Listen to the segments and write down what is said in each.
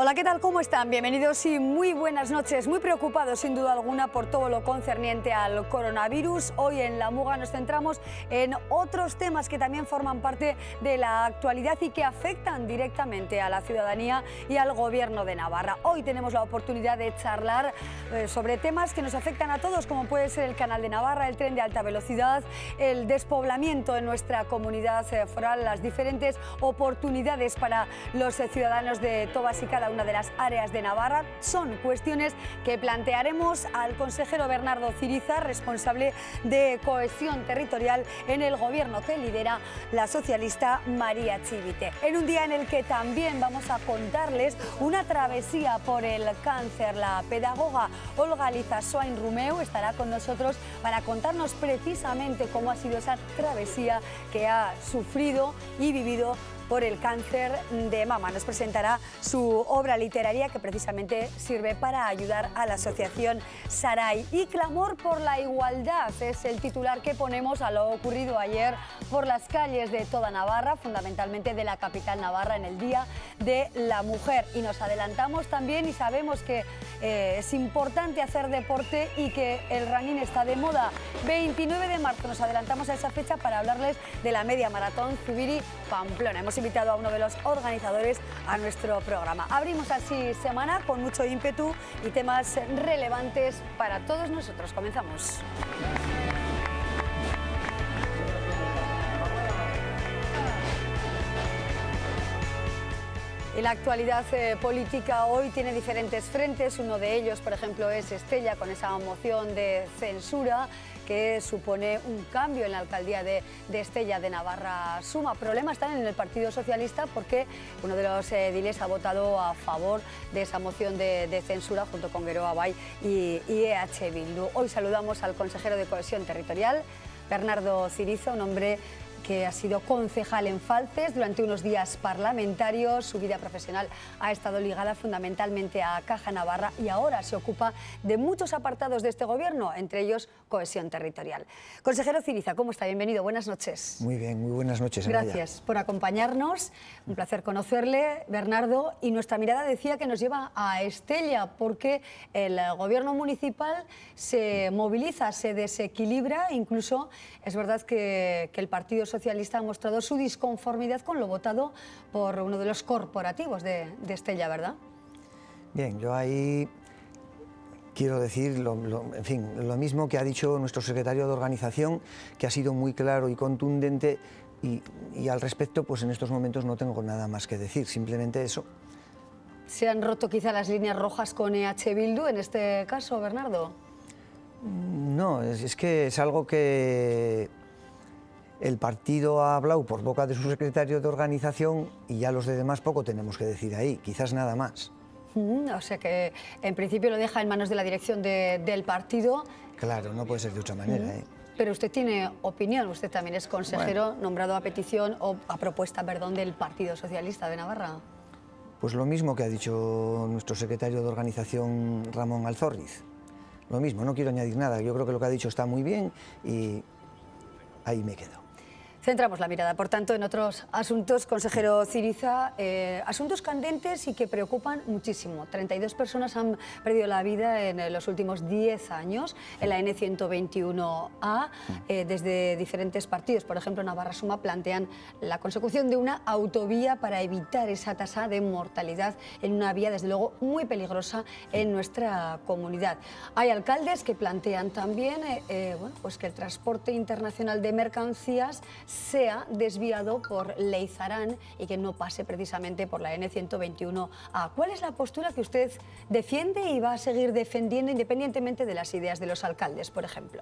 Hola, ¿qué tal? ¿Cómo están? Bienvenidos y muy buenas noches. Muy preocupados, sin duda alguna, por todo lo concerniente al coronavirus. Hoy en La Muga nos centramos en otros temas que también forman parte de la actualidad y que afectan directamente a la ciudadanía y al Gobierno de Navarra. Hoy tenemos la oportunidad de charlar sobre temas que nos afectan a todos, como puede ser el Canal de Navarra, el tren de alta velocidad, el despoblamiento en nuestra comunidad foral, las diferentes oportunidades para los ciudadanos de todas y cada una de las áreas de Navarra. Son cuestiones que plantearemos al consejero Bernardo Ciriza, responsable de cohesión territorial en el gobierno que lidera la socialista María Chivite. En un día en el que también vamos a contarles una travesía por el cáncer. La pedagoga Olga Lizasoain Rumeu estará con nosotros para contarnos precisamente cómo ha sido esa travesía que ha sufrido y vivido por el cáncer de mama. Nos presentará su obra literaria que precisamente sirve para ayudar a la asociación Sarai. Y clamor por la igualdad es el titular que ponemos a lo ocurrido ayer por las calles de toda Navarra, fundamentalmente de la capital navarra, en el Día de la Mujer. Y nos adelantamos también y sabemos que es importante hacer deporte y que el running está de moda. 29 de marzo nos adelantamos a esa fecha para hablarles de la media maratón Zubiri-Pamplona. Hemos invitado a uno de los organizadores a nuestro programa. Abrimos así semana con mucho ímpetu y temas relevantes para todos nosotros. Comenzamos. Y la actualidad política hoy tiene diferentes frentes. Uno de ellos, por ejemplo, es Estella, con esa moción de censura que supone un cambio en la alcaldía de Estella de Navarra Suma. Problemas están en el Partido Socialista porque uno de los ediles ha votado a favor de esa moción de censura junto con Geroa Bai y EH Bildu. Hoy saludamos al consejero de Cohesión Territorial, Bernardo Ciriza, un hombre que ha sido concejal en Falces durante unos días parlamentarios. Su vida profesional ha estado ligada fundamentalmente a Caja Navarra y ahora se ocupa de muchos apartados de este gobierno, entre ellos cohesión territorial. Consejero Ciriza, ¿cómo está? Bienvenido, buenas noches. Muy bien, muy buenas noches. Gracias por acompañarnos, un placer conocerle, Bernardo. Y nuestra mirada decía que nos lleva a Estella porque el gobierno municipal se moviliza, se desequilibra, incluso es verdad que el Partido Socialista ha mostrado su disconformidad con lo votado por uno de los corporativos de Estella, ¿verdad? Bien, yo ahí quiero decir lo mismo que ha dicho nuestro secretario de organización, que ha sido muy claro y contundente, y al respecto, pues en estos momentos no tengo nada más que decir, simplemente eso. ¿Se han roto quizá las líneas rojas con EH Bildu en este caso, Bernardo? No, es que es algo que el partido ha hablado por boca de su secretario de organización y ya los de demás poco tenemos que decir ahí, quizás nada más. O sea que en principio lo deja en manos de la dirección del partido. Claro, no puede ser de otra manera. Pero usted tiene opinión, usted también es consejero nombrado a petición o a propuesta, perdón, del Partido Socialista de Navarra. Pues lo mismo que ha dicho nuestro secretario de organización, Ramón Alzorriz. Lo mismo, no quiero añadir nada, yo creo que lo que ha dicho está muy bien y ahí me quedo. Centramos la mirada, por tanto, en otros asuntos, consejero Ciriza, asuntos candentes y que preocupan muchísimo. 32 personas han perdido la vida en los últimos 10 años en la N121A, desde diferentes partidos. Por ejemplo, Navarra Suma plantean la consecución de una autovía para evitar esa tasa de mortalidad en una vía, desde luego, muy peligrosa en nuestra comunidad. Hay alcaldes que plantean también pues que el transporte internacional de mercancías sea desviado por Leizarán y que no pase precisamente por la N121A. ¿Cuál es la postura que usted defiende y va a seguir defendiendo independientemente de las ideas de los alcaldes, por ejemplo?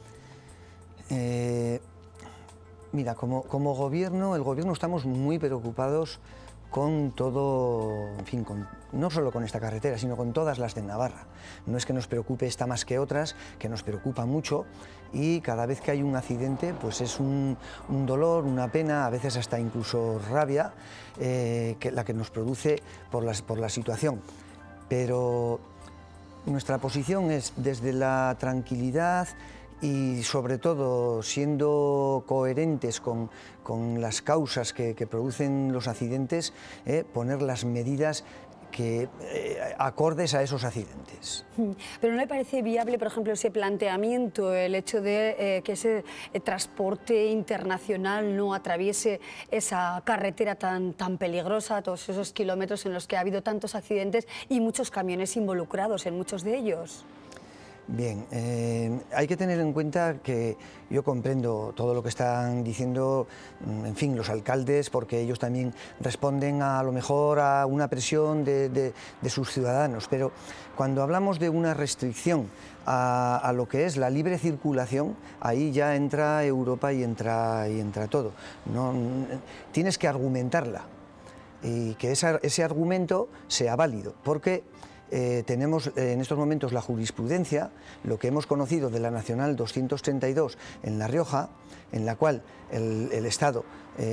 Mira, como gobierno, el gobierno estamos muy preocupados con todo, en fin, no solo con esta carretera, sino con todas las de Navarra. No es que nos preocupe esta más que otras, que nos preocupa mucho, y cada vez que hay un accidente, pues es un dolor, una pena, a veces hasta incluso rabia, la que nos produce por la situación. Pero nuestra posición es desde la tranquilidad y sobre todo siendo coherentes con las causas que producen los accidentes, poner las medidas acordes a esos accidentes. Pero ¿no le parece viable, por ejemplo, ese planteamiento, el hecho de que ese transporte internacional no atraviese esa carretera tan peligrosa, todos esos kilómetros en los que ha habido tantos accidentes y muchos camiones involucrados en muchos de ellos? Bien, hay que tener en cuenta que yo comprendo todo lo que están diciendo, en fin, los alcaldes, porque ellos también responden a lo mejor a una presión de sus ciudadanos, pero cuando hablamos de una restricción a lo que es la libre circulación, ahí ya entra Europa y entra todo. No, tienes que argumentarla y que ese argumento sea válido, porque tenemos en estos momentos la jurisprudencia, lo que hemos conocido de la Nacional 232 en La Rioja, en la cual el Estado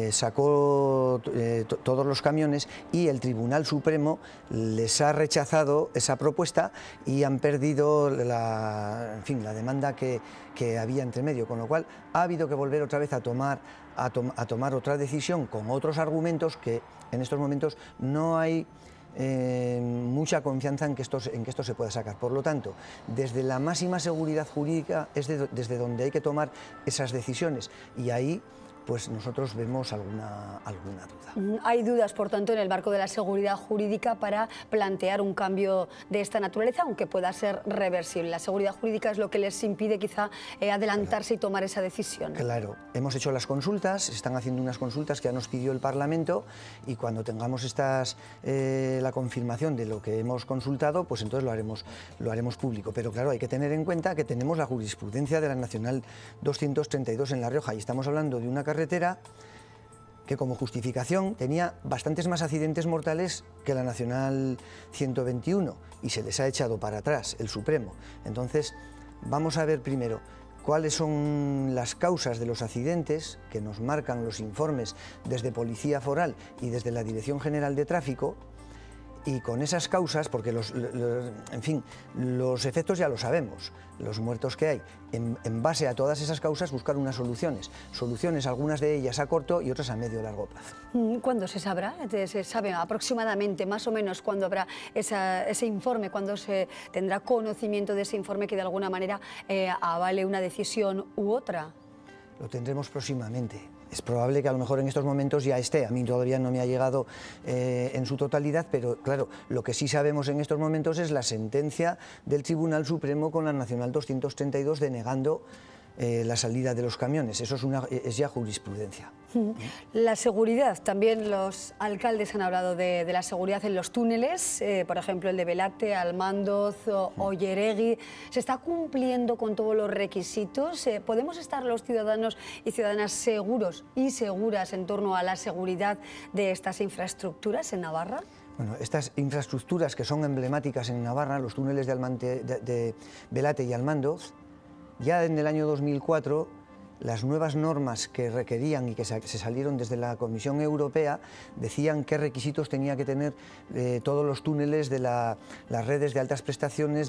sacó todos los camiones y el Tribunal Supremo les ha rechazado esa propuesta y han perdido en fin, la demanda que había entre medio, con lo cual ha habido que volver otra vez a tomar otra decisión con otros argumentos que en estos momentos no hay mucha confianza en que esto se pueda sacar. Por lo tanto, desde la máxima seguridad jurídica es desde donde hay que tomar esas decisiones, y ahí pues nosotros vemos alguna duda. Hay dudas, por tanto, en el marco de la seguridad jurídica para plantear un cambio de esta naturaleza, aunque pueda ser reversible. La seguridad jurídica es lo que les impide quizá adelantarse y tomar esa decisión. Claro, hemos hecho las consultas, se están haciendo unas consultas que ya nos pidió el Parlamento, y cuando tengamos la confirmación de lo que hemos consultado, pues entonces lo haremos público. Pero claro, hay que tener en cuenta que tenemos la jurisprudencia de la Nacional 232 en La Rioja, y estamos hablando de una carretera que como justificación tenía bastantes más accidentes mortales que la Nacional 121 y se les ha echado para atrás el Supremo. Entonces, vamos a ver primero cuáles son las causas de los accidentes que nos marcan los informes desde Policía Foral y desde la Dirección General de Tráfico, y con esas causas, porque en fin, los efectos ya lo sabemos, los muertos que hay, en base a todas esas causas buscar unas soluciones, algunas de ellas a corto y otras a medio o largo plazo. ¿Cuándo se sabrá? ¿Se sabe aproximadamente, más o menos, cuándo habrá ese informe, cuándo se tendrá conocimiento de ese informe que de alguna manera avale una decisión u otra? Lo tendremos próximamente. Es probable que a lo mejor en estos momentos ya esté, a mí todavía no me ha llegado en su totalidad, pero claro, lo que sí sabemos en estos momentos es la sentencia del Tribunal Supremo con la Nacional 232 denegando la salida de los camiones. Eso es ya jurisprudencia. La seguridad, también los alcaldes han hablado de la seguridad en los túneles, por ejemplo el de Belate, Almandoz, Olleregui. ¿Se está cumpliendo con todos los requisitos? ¿Podemos estar los ciudadanos y ciudadanas seguros y seguras en torno a la seguridad de estas infraestructuras en Navarra? Bueno, estas infraestructuras que son emblemáticas en Navarra, los túneles de Belate y Almandoz, ya en el año 2004, las nuevas normas que requerían y que se salieron desde la Comisión Europea decían qué requisitos tenía que tener todos los túneles de las redes de altas prestaciones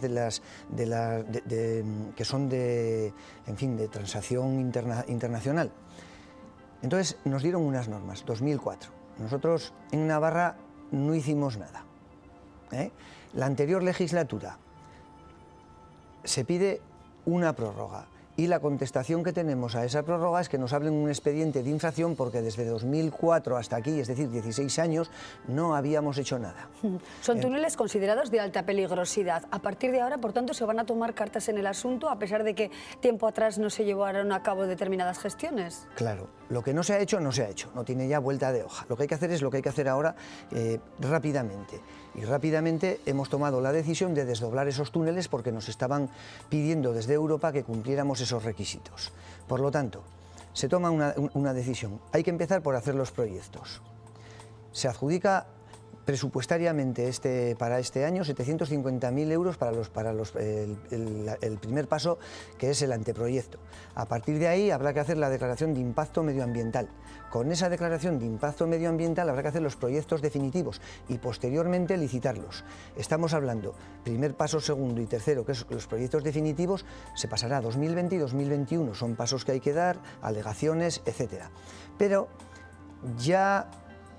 que son de transacción internacional. Entonces nos dieron unas normas, 2004. Nosotros en Navarra no hicimos nada. La anterior legislatura se pide una prórroga, y la contestación que tenemos a esa prórroga es que nos abren un expediente de infracción porque desde 2004 hasta aquí, es decir, 16 años, no habíamos hecho nada. Son túneles considerados de alta peligrosidad. A partir de ahora, por tanto, se van a tomar cartas en el asunto, a pesar de que tiempo atrás no se llevaron a cabo determinadas gestiones. Claro, lo que no se ha hecho, no se ha hecho, no tiene ya vuelta de hoja. Lo que hay que hacer es lo que hay que hacer ahora rápidamente. Y rápidamente hemos tomado la decisión de desdoblar esos túneles porque nos estaban pidiendo desde Europa que cumpliéramos esos requisitos. Por lo tanto, se toma una decisión. Hay que empezar por hacer los proyectos. Se adjudica presupuestariamente para este año 750.000 euros para el primer paso, que es el anteproyecto. A partir de ahí habrá que hacer la declaración de impacto medioambiental. Con esa declaración de impacto medioambiental habrá que hacer los proyectos definitivos y posteriormente licitarlos. Estamos hablando, primer paso, segundo y tercero, que es los proyectos definitivos, se pasará a 2020 y 2021. Son pasos que hay que dar, alegaciones, etc. Pero ya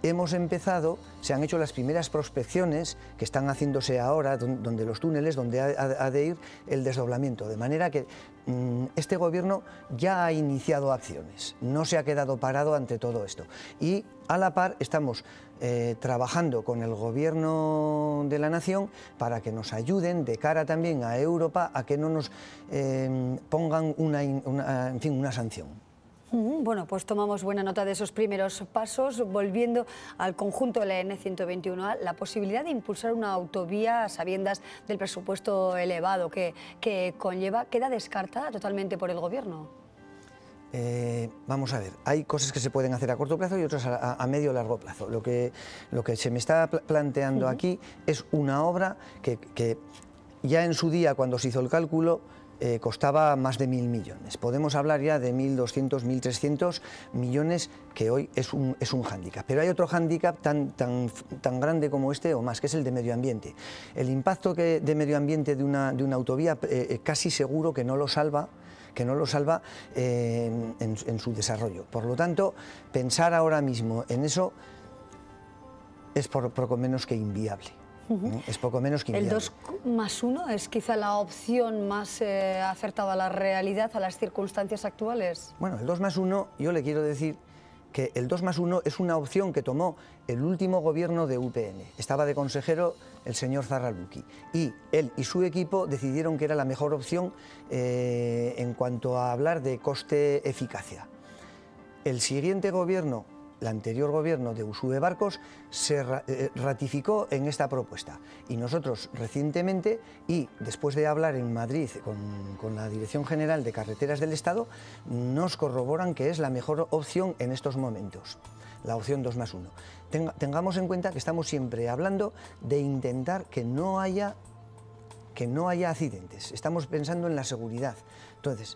hemos empezado, se han hecho las primeras prospecciones que están haciéndose ahora, donde los túneles, donde ha de ir el desdoblamiento, de manera que este gobierno ya ha iniciado acciones, no se ha quedado parado ante todo esto. Y a la par estamos trabajando con el gobierno de la nación para que nos ayuden de cara también a Europa a que no nos pongan una sanción. Bueno, pues tomamos buena nota de esos primeros pasos. Volviendo al conjunto de la N121A, la posibilidad de impulsar una autovía a sabiendas del presupuesto elevado que conlleva, ¿queda descartada totalmente por el Gobierno? Vamos a ver, hay cosas que se pueden hacer a corto plazo y otras a medio o largo plazo. Lo que se me está planteando aquí es una obra que ya en su día, cuando se hizo el cálculo, costaba más de 1.000 millones. Podemos hablar ya de 1.200, 1.300 millones, que hoy es un hándicap. Pero hay otro hándicap tan grande como este o más, que es el de medio ambiente. El impacto de medio ambiente de una autovía casi seguro que no lo salva en su desarrollo. Por lo tanto, pensar ahora mismo en eso es poco menos que inviable. Es poco menos que inviable. ¿El 2+1 es quizá la opción más acertada a la realidad, a las circunstancias actuales? Bueno, el 2+1, yo le quiero decir que el 2+1 es una opción que tomó el último gobierno de UPN. Estaba de consejero el señor Zarraluki y él y su equipo decidieron que era la mejor opción en cuanto a hablar de coste-eficacia. El siguiente gobierno, el anterior gobierno de Uxue Barkos, se ratificó en esta propuesta y nosotros recientemente, y después de hablar en Madrid con la Dirección General de Carreteras del Estado, nos corroboran que es la mejor opción en estos momentos, la opción 2+1. Tengamos en cuenta que estamos siempre hablando de intentar que no haya accidentes, estamos pensando en la seguridad. Entonces,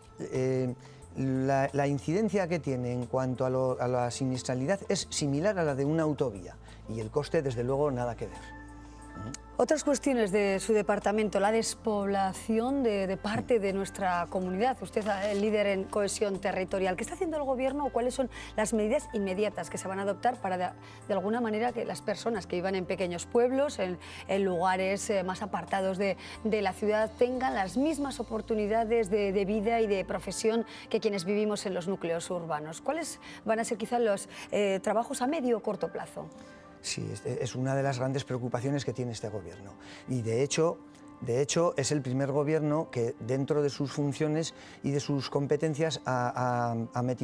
la incidencia que tiene en cuanto a la siniestralidad es similar a la de una autovía y el coste, desde luego, nada que ver. Otras cuestiones de su departamento, la despoblación de parte de nuestra comunidad. Usted es el líder en cohesión territorial. ¿Qué está haciendo el Gobierno o cuáles son las medidas inmediatas que se van a adoptar para, de alguna manera, que las personas que vivan en pequeños pueblos, en lugares más apartados de la ciudad, tengan las mismas oportunidades de vida y de profesión que quienes vivimos en los núcleos urbanos? ¿Cuáles van a ser quizás los trabajos a medio o corto plazo? Sí, es una de las grandes preocupaciones que tiene este gobierno y de hecho es el primer gobierno que dentro de sus funciones y de sus competencias ha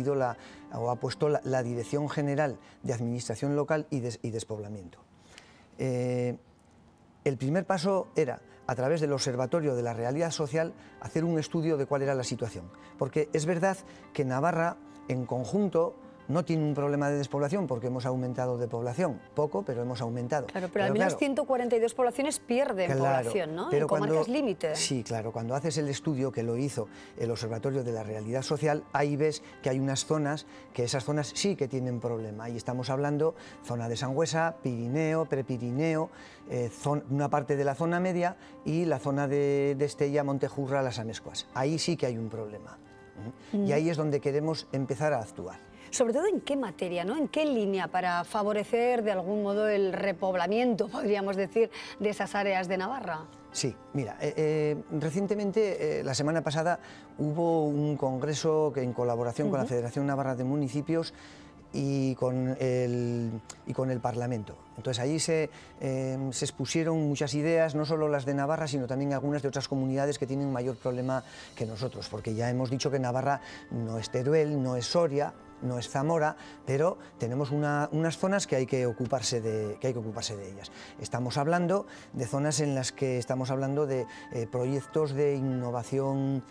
puesto la Dirección General de Administración Local y Despoblamiento. El primer paso era, a través del Observatorio de la Realidad Social, hacer un estudio de cuál era la situación, porque es verdad que Navarra en conjunto no tiene un problema de despoblación porque hemos aumentado de población, poco, pero hemos aumentado. Claro, pero al menos 142 poblaciones pierden población, ¿no? Pero en comarcas límite. Sí, claro, cuando haces el estudio que lo hizo el Observatorio de la Realidad Social, ahí ves que hay unas zonas, que esas zonas sí que tienen problema. Ahí estamos hablando zona de Sangüesa, Pirineo, Prepirineo, una parte de la zona media y la zona de Estella, Montejurra, Las Amescuas. Ahí sí que hay un problema. Y ahí es donde queremos empezar a actuar. Sobre todo, ¿en qué materia, ¿no? ¿En qué línea para favorecer de algún modo el repoblamiento, podríamos decir, de esas áreas de Navarra? Sí, mira, recientemente, la semana pasada, hubo un congreso que en colaboración con la Federación Navarra de Municipios y con el Parlamento. Entonces allí se expusieron muchas ideas, no solo las de Navarra, sino también algunas de otras comunidades que tienen mayor problema que nosotros, porque ya hemos dicho que Navarra no es Teruel, no es Soria, no es Zamora, pero tenemos unas zonas que hay que ocuparse de ellas. Estamos hablando de zonas en las que estamos hablando de proyectos de innovación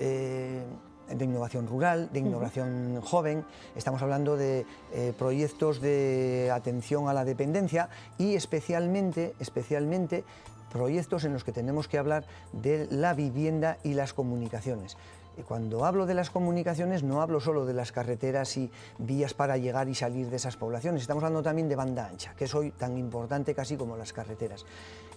rural, de innovación joven, estamos hablando de proyectos de atención a la dependencia y especialmente proyectos en los que tenemos que hablar de la vivienda y las comunicaciones. Cuando hablo de las comunicaciones no hablo solo de las carreteras y vías para llegar y salir de esas poblaciones, estamos hablando también de banda ancha, que es hoy tan importante casi como las carreteras.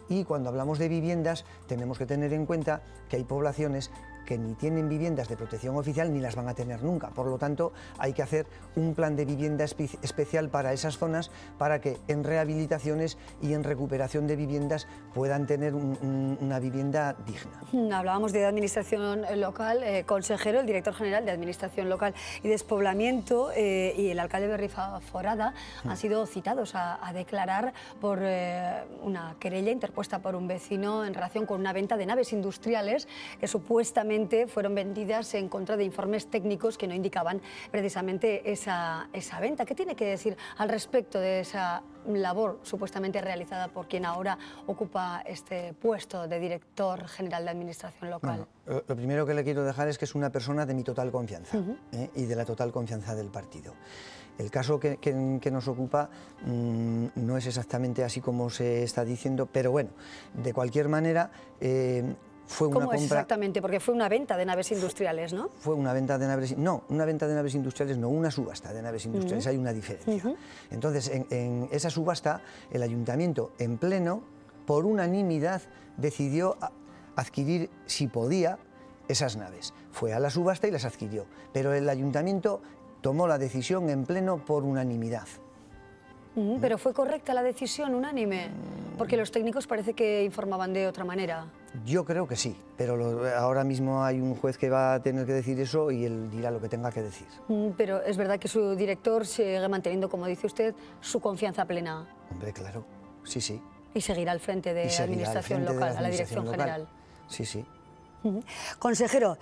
Y cuando hablamos de viviendas tenemos que tener en cuenta que hay poblaciones que ni tienen viviendas de protección oficial ni las van a tener nunca. Por lo tanto, hay que hacer un plan de vivienda especial para esas zonas, para que en rehabilitaciones y en recuperación de viviendas puedan tener una vivienda digna. Hablábamos de administración local, consejero, el director general de Administración Local y Despoblamiento y el alcalde de Rifaforada han sido citados a declarar por una querella interpuesta por un vecino en relación con una venta de naves industriales que supuestamente fueron vendidas en contra de informes técnicos que no indicaban precisamente esa venta. ¿Qué tiene que decir al respecto de esa labor supuestamente realizada por quien ahora ocupa este puesto de director general de Administración Local? Bueno, lo primero que le quiero dejar es que es una persona de mi total confianza y de la total confianza del partido. El caso que nos ocupa no es exactamente así como se está diciendo, pero bueno, de cualquier manera fue una ¿Cómo compra... es exactamente? Porque fue una venta de naves industriales, ¿no? Fue una venta de naves... No, una venta de naves industriales no, una subasta de naves industriales, hay una diferencia. Entonces, en esa subasta, el ayuntamiento, en pleno, por unanimidad, decidió adquirir, si podía, esas naves. Fue a la subasta y las adquirió, pero el ayuntamiento tomó la decisión en pleno por unanimidad. ¿Pero fue correcta la decisión unánime? Porque los técnicos parece que informaban de otra manera. Yo creo que sí, pero ahora mismo hay un juez que va a tener que decir eso y él dirá lo que tenga que decir. Pero es verdad que su director sigue manteniendo, como dice usted, su confianza plena. Hombre, claro, sí, sí. Y seguirá al frente de Administración Local, a la Dirección General. Sí, sí. Consejero,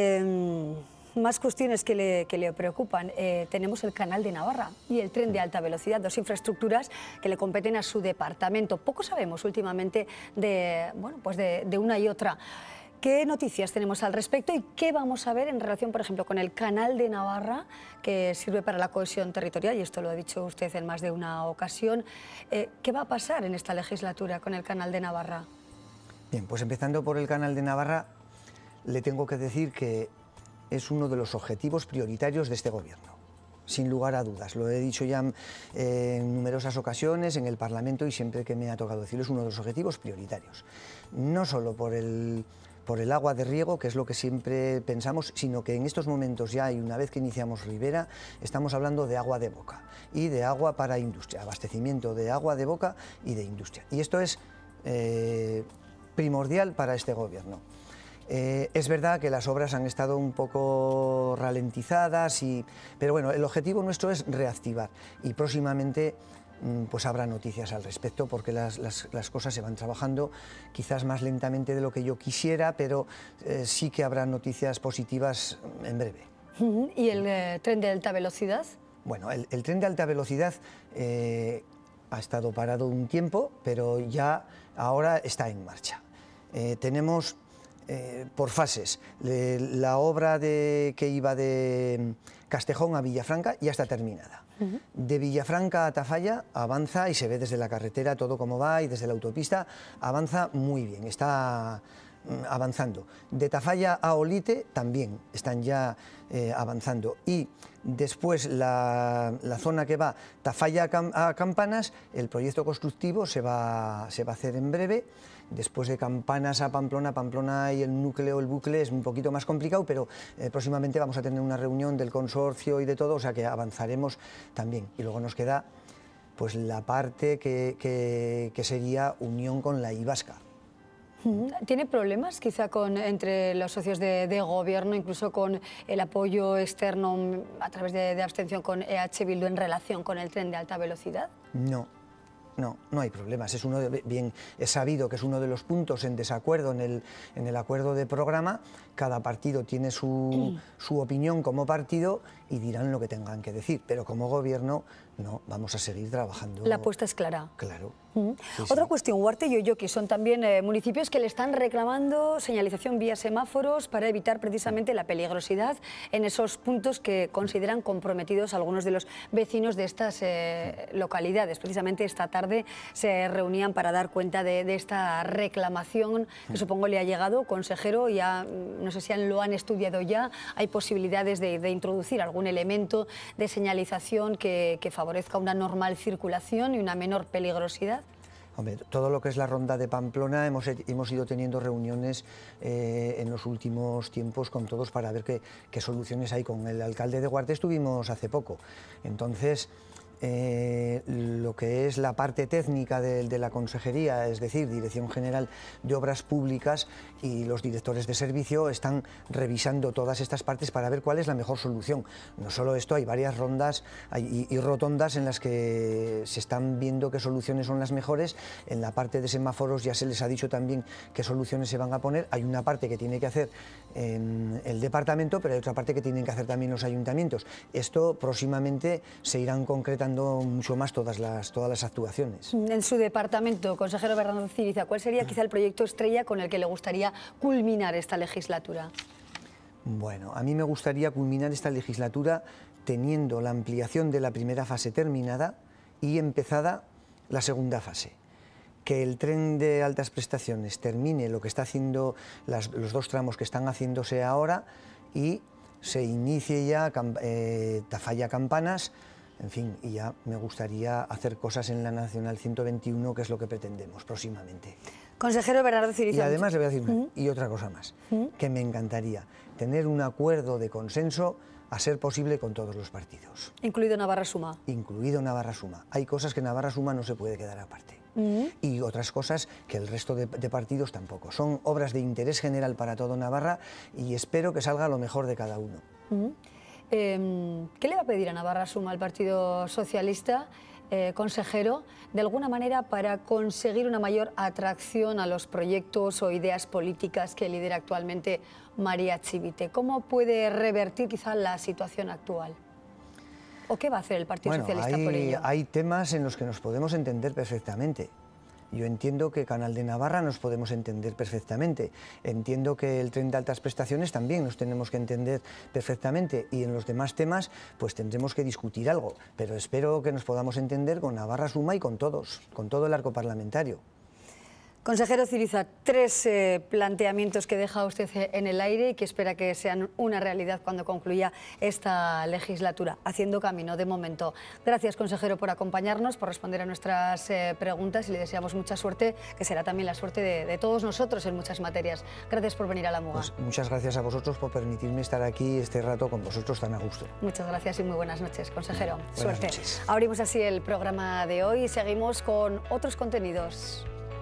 más cuestiones que le preocupan. Tenemos el Canal de Navarra y el tren de alta velocidad, dos infraestructuras que le competen a su departamento. Poco sabemos últimamente de una y otra. ¿Qué noticias tenemos al respecto y qué vamos a ver en relación, por ejemplo, con el Canal de Navarra, que sirve para la cohesión territorial, y esto lo ha dicho usted en más de una ocasión? ¿Qué va a pasar en esta legislatura con el Canal de Navarra? Bien, pues empezando por el Canal de Navarra, le tengo que decir que es uno de los objetivos prioritarios de este gobierno, sin lugar a dudas. Lo he dicho ya en numerosas ocasiones en el Parlamento y siempre que me ha tocado decirlo, es uno de los objetivos prioritarios. No solo por el agua de riego, que es lo que siempre pensamos, sino que en estos momentos ya, y una vez que iniciamos Ribera, estamos hablando de agua de boca y de agua para industria, abastecimiento de agua de boca y de industria. Y esto es primordial para este gobierno. Es verdad que las obras han estado un poco ralentizadas, pero bueno, el objetivo nuestro es reactivar y próximamente pues habrá noticias al respecto, porque las cosas se van trabajando quizás más lentamente de lo que yo quisiera, pero sí que habrá noticias positivas en breve. ¿Y el tren de alta velocidad? Bueno, el tren de alta velocidad ha estado parado un tiempo, pero ya ahora está en marcha. Tenemos por fases. La obra que iba de Castejón a Villafranca ya está terminada. De Villafranca a Tafalla avanza y se ve desde la carretera todo cómo va, y desde la autopista avanza muy bien, está avanzando. De Tafalla a Olite también están ya avanzando, y después la zona que va Tafalla a Campanas, el proyecto constructivo se va a hacer en breve. Después de Campanas a Pamplona, Pamplona y el núcleo, el bucle, es un poquito más complicado, pero próximamente vamos a tener una reunión del consorcio y de todo, o sea que avanzaremos también. Y luego nos queda pues la parte que sería unión con la I Vasca. ¿Tiene problemas quizá entre los socios de gobierno, incluso con el apoyo externo a través de abstención con EH Bildu en relación con el tren de alta velocidad? No hay problemas. Es sabido que es uno de los puntos en desacuerdo en el acuerdo de programa. Cada partido tiene su opinión como partido y dirán lo que tengan que decir, pero como gobierno no, vamos a seguir trabajando. La apuesta es clara. Claro. Otra cuestión, Huarte y Oyoki son también municipios que le están reclamando señalización vía semáforos para evitar precisamente la peligrosidad en esos puntos que consideran comprometidos algunos de los vecinos de estas localidades. Precisamente esta tarde se reunían para dar cuenta de esta reclamación que supongo le ha llegado, consejero. Ya no sé si lo han estudiado ya. ¿Hay posibilidades de introducir algún elemento de señalización que favorezca una normal circulación y una menor peligrosidad? Hombre, todo lo que es la ronda de Pamplona hemos ido teniendo reuniones en los últimos tiempos con todos para ver qué soluciones hay. Con el alcalde de Guarte estuvimos hace poco. Entonces, lo que es la parte técnica de la consejería, es decir, Dirección General de Obras Públicas, y los directores de servicio están revisando todas estas partes para ver cuál es la mejor solución. No solo esto, hay varias rondas y rotondas en las que se están viendo qué soluciones son las mejores. En la parte de semáforos ya se les ha dicho también qué soluciones se van a poner. Hay una parte que tiene que hacer el departamento, pero hay otra parte que tienen que hacer también los ayuntamientos. Esto próximamente se irán concretando mucho más todas las actuaciones. En su departamento, consejero Bernardo Ciriza, ¿cuál sería quizá el proyecto estrella con el que le gustaría culminar esta legislatura? Bueno, a mí me gustaría culminar esta legislatura teniendo la ampliación de la primera fase terminada y empezada la segunda fase. Que el tren de altas prestaciones termine lo que está haciendo, los 2 tramos que están haciéndose ahora, y se inicie ya Tafalla-Campanas. En fin, y ya me gustaría hacer cosas en la Nacional 121, que es lo que pretendemos próximamente. Consejero Bernardo Ciriza. Y además le voy a decir y otra cosa más, que me encantaría tener un acuerdo de consenso, a ser posible, con todos los partidos. Incluido Navarra Suma. Incluido Navarra Suma. Hay cosas que Navarra Suma no se puede quedar aparte. Y otras cosas que el resto de partidos tampoco. Son obras de interés general para todo Navarra y espero que salga lo mejor de cada uno. ¿Qué le va a pedir a Navarra Suma al Partido Socialista, consejero, de alguna manera para conseguir una mayor atracción a los proyectos o ideas políticas que lidera actualmente María Chivite? ¿Cómo puede revertir quizá la situación actual? ¿O qué va a hacer el Partido Socialista por ello? Hay temas en los que nos podemos entender perfectamente. Yo entiendo que Canal de Navarra nos podemos entender perfectamente. Entiendo que el tren de altas prestaciones también nos tenemos que entender perfectamente, y en los demás temas pues tendremos que discutir algo, pero espero que nos podamos entender con Navarra Suma y con todos, con todo el arco parlamentario. Consejero Ciriza, 3 planteamientos que deja usted en el aire y que espera que sean una realidad cuando concluya esta legislatura, haciendo camino de momento. Gracias, consejero, por acompañarnos, por responder a nuestras preguntas, y le deseamos mucha suerte, que será también la suerte de todos nosotros en muchas materias. Gracias por venir a la Muga. Pues muchas gracias a vosotros por permitirme estar aquí este rato con vosotros tan a gusto. Muchas gracias y muy buenas noches, consejero. Buenas Suerte. Noches. Abrimos así el programa de hoy y seguimos con otros contenidos.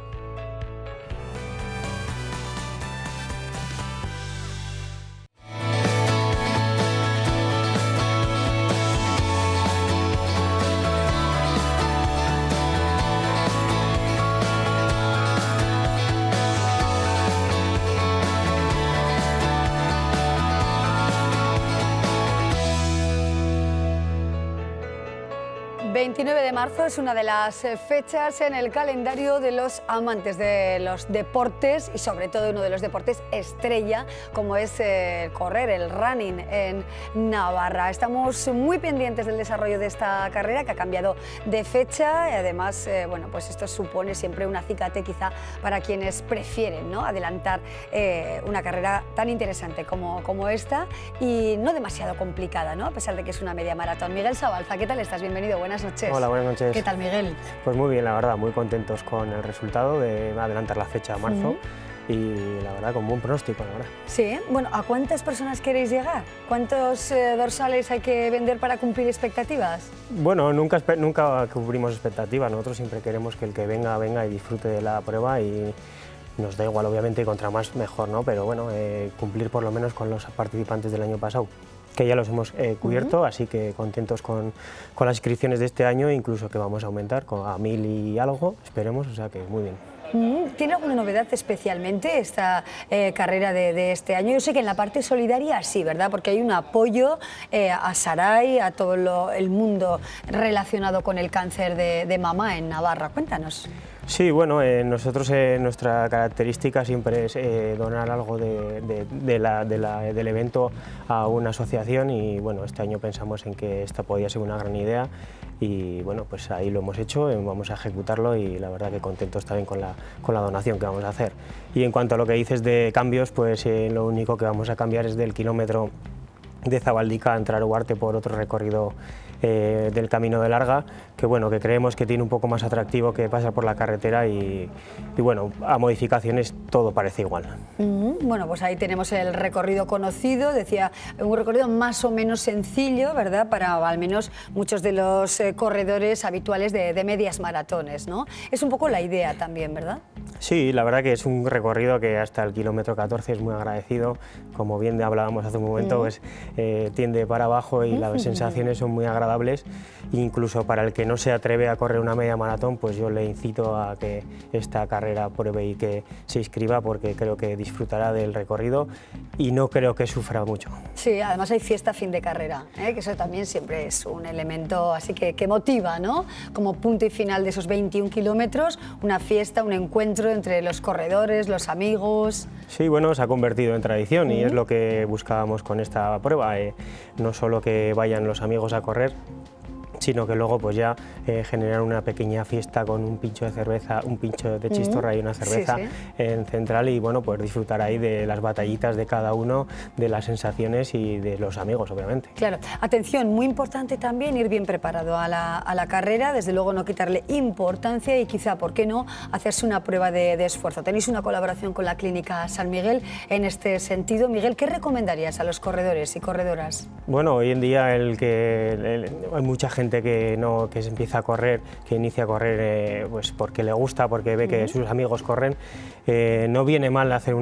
El 29 de marzo es una de las fechas en el calendario de los amantes de los deportes, y sobre todo uno de los deportes estrella, como es correr, el running en Navarra. Estamos muy pendientes del desarrollo de esta carrera, que ha cambiado de fecha, y además bueno, pues esto supone siempre un acicate quizá para quienes prefieren, ¿no?, adelantar una carrera tan interesante como esta, y no demasiado complicada, ¿no?, a pesar de que es una media maratón. Miguel Sabalza, ¿qué tal estás? Bienvenido, buenas noches. Hola, buenas noches. ¿Qué tal, Miguel? Pues muy bien, la verdad, muy contentos con el resultado de adelantar la fecha a marzo, y la verdad, con buen pronóstico, la verdad. Sí, bueno, ¿a cuántas personas queréis llegar? ¿Cuántos dorsales hay que vender para cumplir expectativas? Bueno, nunca cubrimos expectativas. Nosotros siempre queremos que el que venga, venga y disfrute de la prueba, y nos da igual, obviamente, contra más mejor, ¿no? Pero bueno, cumplir por lo menos con los participantes del año pasado, que ya los hemos cubierto, así que contentos con las inscripciones de este año, incluso que vamos a aumentar a 1000 y algo, esperemos, o sea que muy bien. ¿Tiene alguna novedad especialmente esta carrera de este año? Yo sé que en la parte solidaria sí, ¿verdad? Porque hay un apoyo a Sarai, a todo el mundo relacionado con el cáncer de mama en Navarra. Cuéntanos. Sí, bueno, nosotros nuestra característica siempre es donar algo del evento a una asociación, y bueno, este año pensamos en que esta podía ser una gran idea, y bueno, pues ahí lo hemos hecho, vamos a ejecutarlo, y la verdad que contentos también con la donación que vamos a hacer. Y en cuanto a lo que dices de cambios, pues lo único que vamos a cambiar es del kilómetro de Zabaldica a entrar a Huarte por otro recorrido del Camino de Larga, que bueno, que creemos que tiene un poco más atractivo que pasar por la carretera y bueno, a modificaciones todo parece igual. Bueno, pues ahí tenemos el recorrido conocido, decía, un recorrido más o menos sencillo, ¿verdad?, para al menos muchos de los corredores habituales de medias maratones, ¿no? Es un poco la idea también, ¿verdad? Sí, la verdad que es un recorrido que hasta el kilómetro 14 es muy agradecido, como bien hablábamos hace un momento, pues tiende para abajo y las sensaciones son muy agradables. Incluso para el que no se atreve a correr una media maratón, pues yo le incito a que esta carrera pruebe y que se inscriba, porque creo que disfrutará del recorrido y no creo que sufra mucho. Sí, además hay fiesta a fin de carrera, que eso también siempre es un elemento así que motiva, ¿no? Como punto y final de esos 21 kilómetros, una fiesta, un encuentro entre los corredores, los amigos. Sí, bueno, se ha convertido en tradición y es lo que buscábamos con esta prueba, no solo que vayan los amigos a correr, sino que luego pues ya generar una pequeña fiesta con un pincho de cerveza, un pincho de chistorra y una cerveza en central, y bueno, pues disfrutar ahí de las batallitas de cada uno, de las sensaciones y de los amigos, obviamente. Claro, atención, muy importante también ir bien preparado a la carrera, desde luego no quitarle importancia y quizá, ¿por qué no?, hacerse una prueba de esfuerzo. Tenéis una colaboración con la Clínica San Miguel en este sentido. Miguel, ¿qué recomendarías a los corredores y corredoras? Bueno, hoy en día hay mucha gente que se empieza a correr, que inicia a correr pues porque le gusta, porque ve que sus amigos corren. No viene mal hacer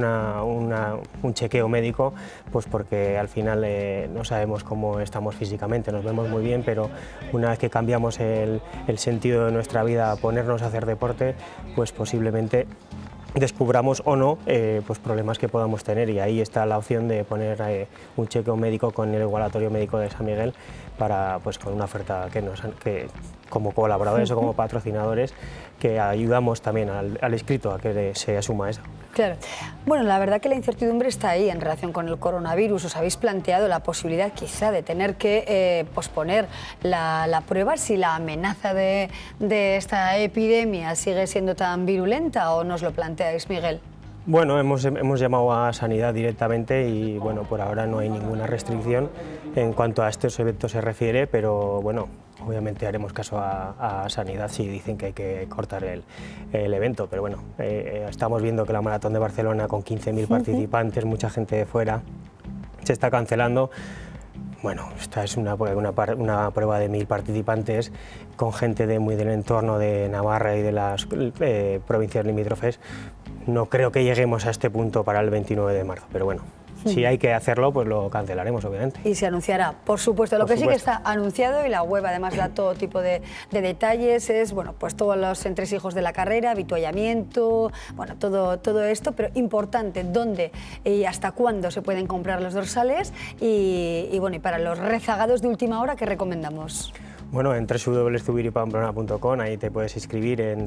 un chequeo médico, pues porque al final no sabemos cómo estamos físicamente, nos vemos muy bien, pero una vez que cambiamos el sentido de nuestra vida a ponernos a hacer deporte, pues posiblemente descubramos o no pues problemas que podamos tener, y ahí está la opción de poner un chequeo médico con el igualatorio médico de San Miguel, para, pues, con una oferta que como colaboradores o como patrocinadores, que ayudamos también al inscrito a que se asuma eso. Claro. Bueno, la verdad que la incertidumbre está ahí en relación con el coronavirus. ¿Os habéis planteado la posibilidad quizá de tener que posponer la prueba si la amenaza de esta epidemia sigue siendo tan virulenta, o no os lo planteáis, Miguel? Bueno, hemos llamado a Sanidad directamente y bueno, por ahora no hay ninguna restricción en cuanto a estos eventos se refiere, pero bueno, obviamente haremos caso a Sanidad si dicen que hay que cortar el evento, pero bueno, estamos viendo que la Maratón de Barcelona, con 15.000 participantes, mucha gente de fuera, se está cancelando. Bueno, esta es una prueba de 1.000 participantes con gente muy del entorno de Navarra y de las provincias limítrofes. No creo que lleguemos a este punto para el 29 de marzo, pero bueno, si hay que hacerlo, pues lo cancelaremos, obviamente. Y se anunciará, por supuesto. Lo que sí que está anunciado, y la web además da todo tipo de detalles, es, bueno, pues todos los entresijos de la carrera, avituallamiento, bueno, todo esto, pero importante, dónde y hasta cuándo se pueden comprar los dorsales, y bueno, y para los rezagados de última hora, ¿qué recomendamos? Bueno, en www.zubiripamplona.com, ahí te puedes inscribir en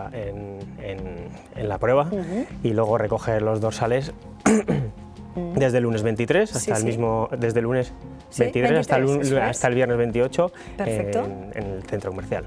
la prueba y luego recoger los dorsales desde el lunes 23 hasta desde el lunes 23 hasta el viernes 28 en el centro comercial.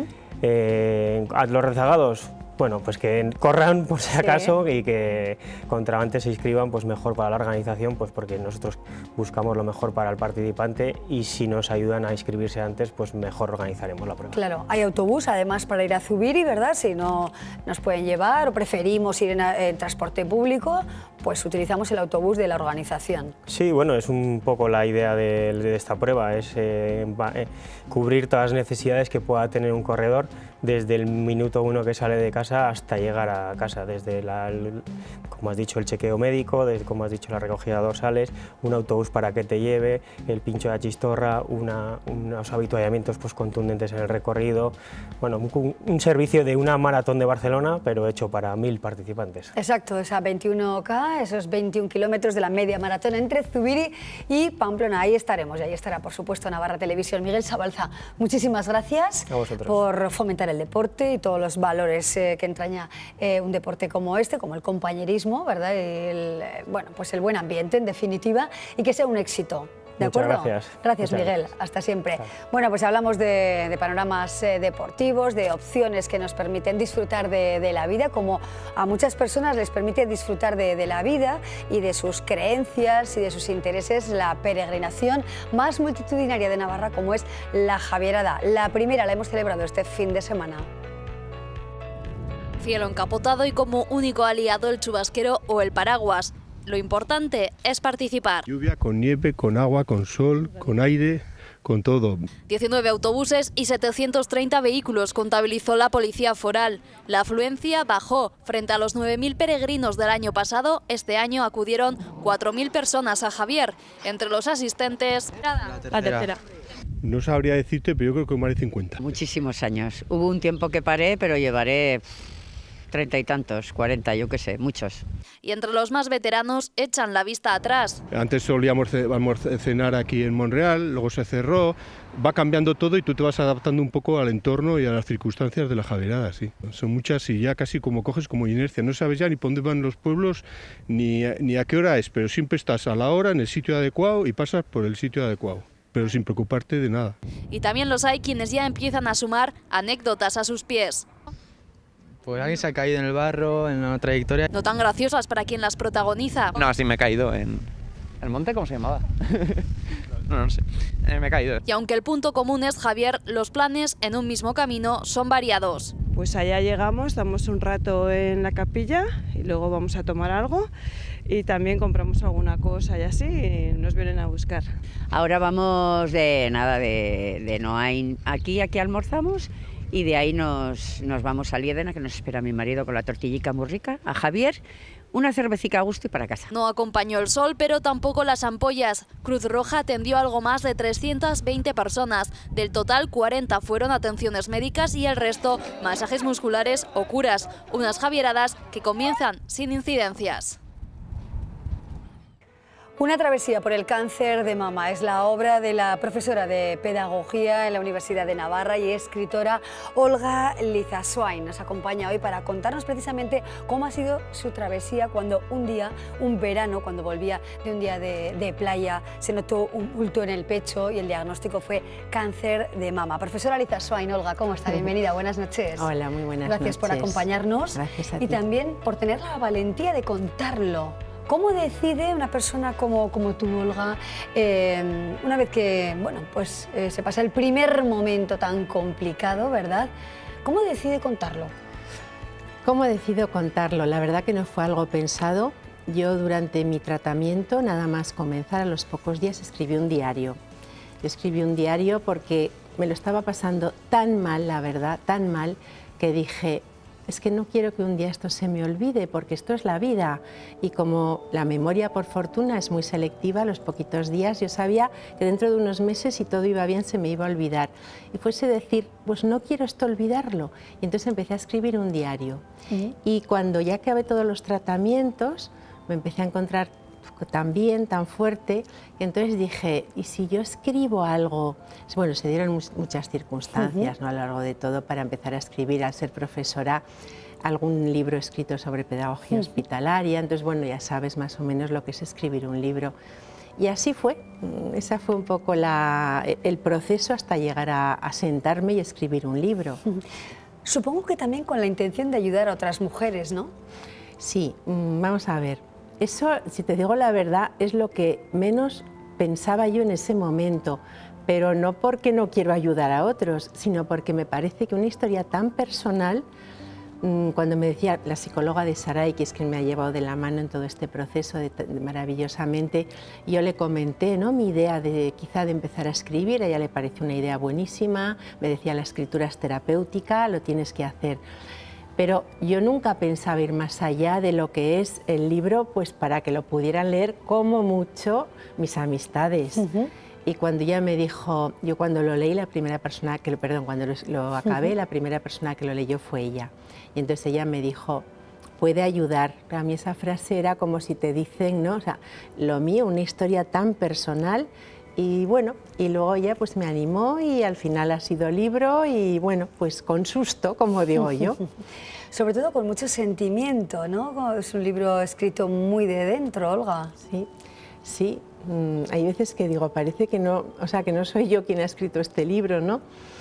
A los rezagados, bueno, pues que corran por si acaso y que contra antes se inscriban, pues mejor para la organización, pues porque nosotros buscamos lo mejor para el participante, y si nos ayudan a inscribirse antes, pues mejor organizaremos la prueba. Claro, hay autobús además para ir a Zubiri, ¿verdad? Si no nos pueden llevar o preferimos ir en transporte público, pues utilizamos el autobús de la organización. Sí, bueno, es un poco la idea de esta prueba, es cubrir todas las necesidades que pueda tener un corredor desde el minuto 1 que sale de casa hasta llegar a casa, desde como has dicho, el chequeo médico, desde, como has dicho, la recogida de dorsales, un autobús para que te lleve, el pincho de la chistorra, unos avituallamientos pues contundentes en el recorrido, bueno, un servicio de una maratón de Barcelona, pero hecho para 1.000 participantes. Exacto, esa 21K, esos 21 kilómetros de la media maratón entre Zubiri y Pamplona. Ahí estaremos, y ahí estará, por supuesto, Navarra Televisión. Miguel Sabalza, muchísimas gracias por fomentar el deporte y todos los valores que entraña un deporte como este, como el compañerismo, ¿verdad? Bueno, pues el buen ambiente, en definitiva, y que sea un éxito. ¿De acuerdo? Gracias. Gracias, Muchas Miguel. gracias. Hasta siempre. Claro. Bueno, pues hablamos de panoramas deportivos, de opciones que nos permiten disfrutar de la vida, como a muchas personas les permite disfrutar de la vida y de sus creencias y de sus intereses la peregrinación más multitudinaria de Navarra, como es la Javierada. La primera la hemos celebrado este fin de semana. Cielo encapotado y como único aliado el chubasquero o el paraguas. Lo importante es participar. Lluvia con nieve, con agua, con sol, con aire, con todo. 19 autobuses y 730 vehículos contabilizó la policía foral. La afluencia bajó. Frente a los 9.000 peregrinos del año pasado, este año acudieron 4.000 personas a Javier. Entre los asistentes, La tercera. No sabría decirte, pero yo creo que más de 50. Muchísimos años. Hubo un tiempo que paré, pero llevaré 30 y tantos, 40, yo qué sé, muchos. y entre los más veteranos echan la vista atrás. Antes solíamos cenar aquí en Monreal, luego se cerró, va cambiando todo y tú te vas adaptando un poco al entorno y a las circunstancias de la Javierada, sí. Son muchas y ya casi como coges como inercia, no sabes ya ni por dónde van los pueblos ni a qué hora es, pero siempre estás a la hora, en el sitio adecuado y pasas por el sitio adecuado, pero sin preocuparte de nada. Y también los hay quienes ya empiezan a sumar anécdotas a sus pies. Pues alguien se ha caído en el barro, en una trayectoria. No tan graciosas para quien las protagoniza. No, sí me he caído en... ¿El monte cómo se llamaba? No sé. Me he caído. Y aunque el punto común es Javier, los planes en un mismo camino son variados. Pues allá llegamos, damos un rato en la capilla y luego vamos a tomar algo y también compramos alguna cosa y así y nos vienen a buscar. Ahora vamos de Noain aquí almorzamos y de ahí nos vamos a Liedena, que nos espera mi marido con la tortillica muy rica, a Javier, una cervecita a gusto y para casa. No acompañó el sol, pero tampoco las ampollas. Cruz Roja atendió algo más de 320 personas. Del total, 40 fueron atenciones médicas y el resto masajes musculares o curas. Unas javieradas que comienzan sin incidencias. Una travesía por el cáncer de mama es la obra de la profesora de Pedagogía en la Universidad de Navarra y escritora Olga Lizaswain. Nos acompaña hoy para contarnos precisamente cómo ha sido su travesía cuando un día, un verano, cuando volvía de un día de playa, se notó un bulto en el pecho y el diagnóstico fue cáncer de mama. Profesora Lizaswain, Olga, ¿cómo está? Bienvenida, buenas noches. Hola, muy buenas noches. Gracias por acompañarnos. Gracias a ti. Y también por tener la valentía de contarlo. ¿Cómo decide una persona como tú, Olga, una vez que se pasa el primer momento tan complicado, ¿verdad? ¿Cómo decide contarlo? ¿Cómo decido contarlo? La verdad que no fue algo pensado. Yo durante mi tratamiento, nada más comenzar, a los pocos días escribí un diario. Yo escribí un diario porque me lo estaba pasando tan mal, la verdad, tan mal, que dije, es que no quiero que un día esto se me olvide, porque esto es la vida. Y como la memoria, por fortuna, es muy selectiva, a los poquitos días yo sabía que dentro de unos meses, si todo iba bien, se me iba a olvidar. Y fuese decir, pues no quiero esto olvidarlo. Y entonces empecé a escribir un diario. Y cuando ya acabé todos los tratamientos, me empecé a encontrar tan bien, tan fuerte, y entonces dije, ¿y si yo escribo algo? Bueno, se dieron muchas circunstancias, ¿no? A lo largo de todo para empezar a escribir, al ser profesora, algún libro escrito sobre pedagogía hospitalaria, entonces bueno, ya sabes más o menos lo que es escribir un libro. Y así fue, ese fue un poco el proceso hasta llegar a sentarme y escribir un libro. Supongo que también con la intención de ayudar a otras mujeres, ¿no? Sí, vamos a ver. Eso, si te digo la verdad, es lo que menos pensaba yo en ese momento, pero no porque no quiero ayudar a otros, sino porque me parece que una historia tan personal, cuando me decía la psicóloga de Saray, que es quien me ha llevado de la mano en todo este proceso maravillosamente, yo le comenté, ¿no?, mi idea quizá de empezar a escribir, a ella le pareció una idea buenísima, me decía la escritura es terapéutica, lo tienes que hacer. Pero yo nunca pensaba ir más allá de lo que es el libro, pues para que lo pudieran leer como mucho mis amistades. Y cuando ella me dijo, yo cuando lo leí, cuando lo acabé, la primera persona que lo leyó fue ella. Y entonces ella me dijo, puede ayudar. A mí esa frase era como si te dicen, ¿no? O sea, lo mío, una historia tan personal. Y bueno, y luego ella pues me animó y al final ha sido libro y bueno, pues con susto, como digo yo. Sobre todo con mucho sentimiento, ¿no? Es un libro escrito muy de dentro, Olga. Sí, Sí, hay veces que digo, parece que no, o sea, que no soy yo quien ha escrito este libro, ¿no?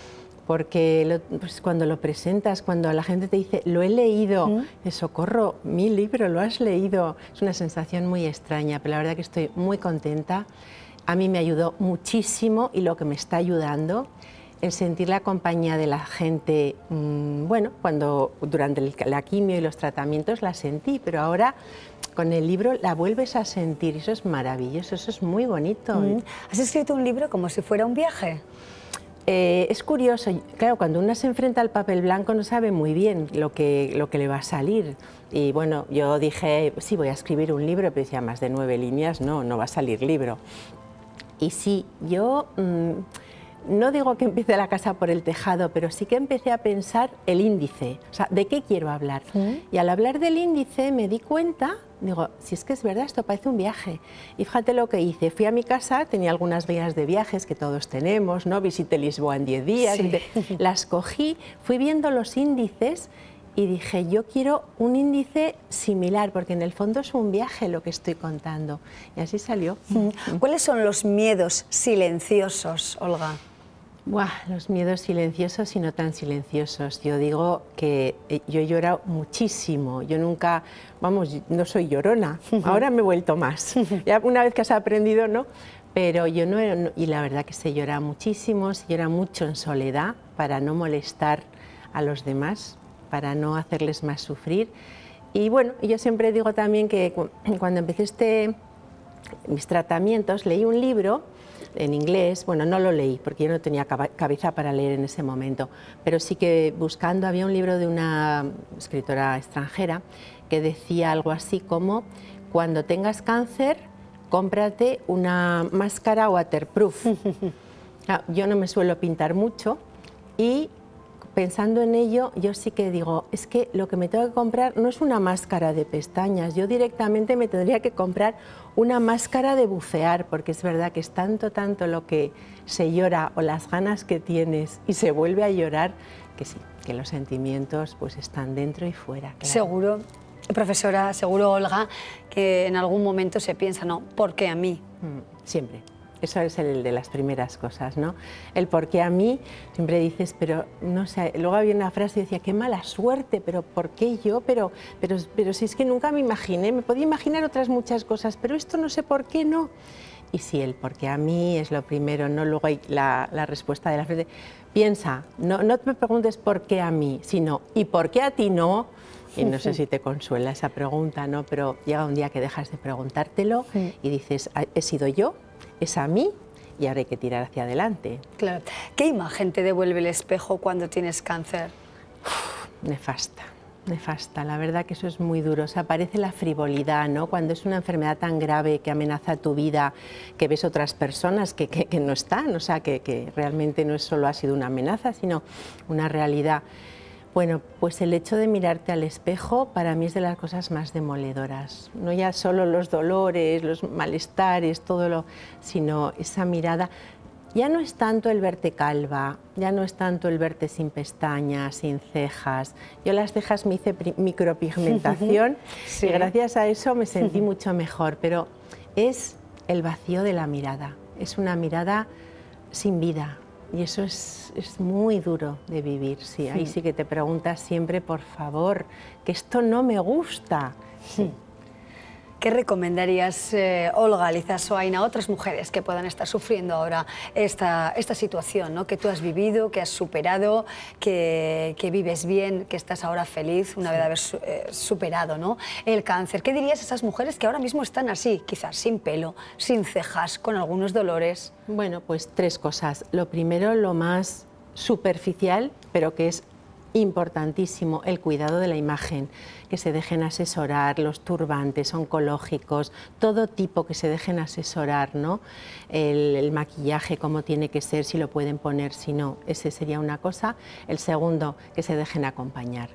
Porque pues cuando lo presentas, cuando la gente te dice, lo he leído, de socorro, mi libro, lo has leído, es una sensación muy extraña, pero la verdad que estoy muy contenta. A mí me ayudó muchísimo y lo que me está ayudando, el sentir la compañía de la gente, bueno, cuando durante la quimio y los tratamientos la sentí, pero ahora con el libro la vuelves a sentir, eso es maravilloso, eso es muy bonito. ¿Has escrito un libro como si fuera un viaje? Es curioso, claro, cuando uno se enfrenta al papel blanco no sabe muy bien lo que le va a salir. Y bueno, yo dije, sí, voy a escribir un libro, pero decía, más de 9 líneas, no va a salir libro. Y sí, yo no digo que empiece la casa por el tejado, pero sí que empecé a pensar el índice, o sea, ¿de qué quiero hablar? Y al hablar del índice me di cuenta, digo, si es que es verdad, esto parece un viaje. Y fíjate lo que hice, fui a mi casa, tenía algunas guías de viajes que todos tenemos, ¿no? Visité Lisboa en 10 días, sí. Las cogí, fui viendo los índices y dije, yo quiero un índice similar, porque en el fondo es un viaje lo que estoy contando. Y así salió. ¿Cuáles son los miedos silenciosos, Olga? Buah, los miedos silenciosos y no tan silenciosos. Yo digo que yo he llorado muchísimo. Yo nunca, vamos, no soy llorona. Ahora me he vuelto más. Ya una vez que has aprendido, ¿no? Pero yo no, y la verdad que se llora muchísimo, se llora mucho en soledad para no molestar a los demás, para no hacerles más sufrir. Y bueno, yo siempre digo también que cuando empecé mis tratamientos, leí un libro en inglés, bueno, no lo leí porque yo no tenía cabeza para leer en ese momento, pero sí que buscando había un libro de una escritora extranjera que decía algo así como, cuando tengas cáncer, cómprate una máscara waterproof. Yo no me suelo pintar mucho y pensando en ello, yo sí que digo, es que lo que me tengo que comprar no es una máscara de pestañas, yo directamente me tendría que comprar una máscara de bucear, porque es verdad que es tanto lo que se llora o las ganas que tienes y se vuelve a llorar, que sí, que los sentimientos pues están dentro y fuera. Claro. Seguro, profesora, seguro, Olga, que en algún momento se piensa, no, ¿por qué a mí? Siempre. Eso es el de las primeras cosas, ¿no? El por qué a mí, siempre dices, pero no sé, luego había una frase que decía, qué mala suerte, pero ¿por qué yo? Pero si es que nunca me imaginé, me podía imaginar otras muchas cosas, pero esto no sé por qué no. Y sí, el por qué a mí es lo primero, no luego hay la respuesta de la frase. Piensa, no me preguntes por qué a mí, sino ¿y por qué a ti no? Y no sé si te consuela esa pregunta, ¿no? Pero llega un día que dejas de preguntártelo y dices, ¿he sido yo? ¿Es a mí? Y ahora hay que tirar hacia adelante. Claro. ¿Qué imagen te devuelve el espejo cuando tienes cáncer? Nefasta, nefasta. La verdad que eso es muy duro. O sea, aparece la frivolidad, ¿no? Cuando es una enfermedad tan grave que amenaza tu vida, que ves otras personas que no están, o sea, que realmente no solo ha sido una amenaza, sino una realidad. Bueno, pues el hecho de mirarte al espejo para mí es de las cosas más demoledoras. No ya solo los dolores, los malestares, sino esa mirada. Ya no es tanto el verte calva, ya no es tanto el verte sin pestañas, sin cejas. Yo las cejas me hice micropigmentación y gracias a eso me sentí mucho mejor. Pero es el vacío de la mirada, es una mirada sin vida. Y eso es muy duro de vivir, sí. Ahí sí que te preguntas siempre, por favor, que esto no me gusta. Sí. ¿Qué recomendarías, Olga Lizasoain, a otras mujeres que puedan estar sufriendo ahora esta situación, ¿no? Que tú has vivido, que has superado, que vives bien, que estás ahora feliz una vez de haber superado, ¿no? El cáncer? ¿Qué dirías a esas mujeres que ahora mismo están así, quizás sin pelo, sin cejas, con algunos dolores? Bueno, pues 3 cosas. Lo primero, lo más superficial, pero que es importantísimo, el cuidado de la imagen, que se dejen asesorar, los turbantes oncológicos, todo tipo que se dejen asesorar, ¿no? El maquillaje, cómo tiene que ser, si lo pueden poner, si no, ese sería una cosa. El segundo, que se dejen acompañar,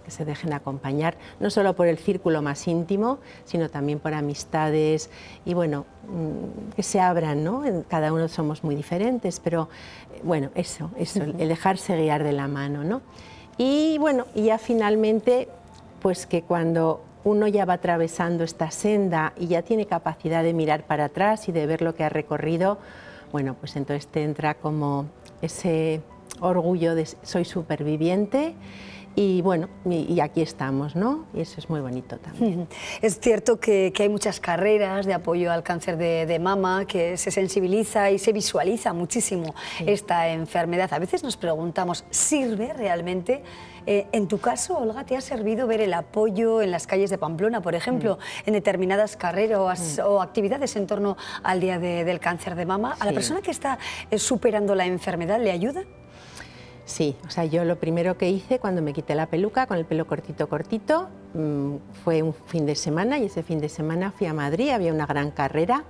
no solo por el círculo más íntimo, sino también por amistades y bueno, que se abran, ¿no? Cada uno somos muy diferentes, pero bueno, eso, el dejarse guiar de la mano, ¿no? Y bueno, y ya finalmente, pues que cuando uno ya va atravesando esta senda y ya tiene capacidad de mirar para atrás y de ver lo que ha recorrido, bueno, pues entonces te entra como ese orgullo de soy superviviente. Y bueno, y aquí estamos, ¿no? Y eso es muy bonito también. Es cierto que hay muchas carreras de apoyo al cáncer de mama, que se sensibiliza y se visualiza muchísimo esta enfermedad. A veces nos preguntamos, ¿sirve realmente? En tu caso, Olga, ¿te ha servido ver el apoyo en las calles de Pamplona, por ejemplo, en determinadas carreras o actividades en torno al Día del Cáncer de Mama? ¿A la persona que está superando la enfermedad le ayuda? Sí, o sea, yo lo primero que hice cuando me quité la peluca, con el pelo cortito, fue un fin de semana, y ese fin de semana fui a Madrid, había una gran carrera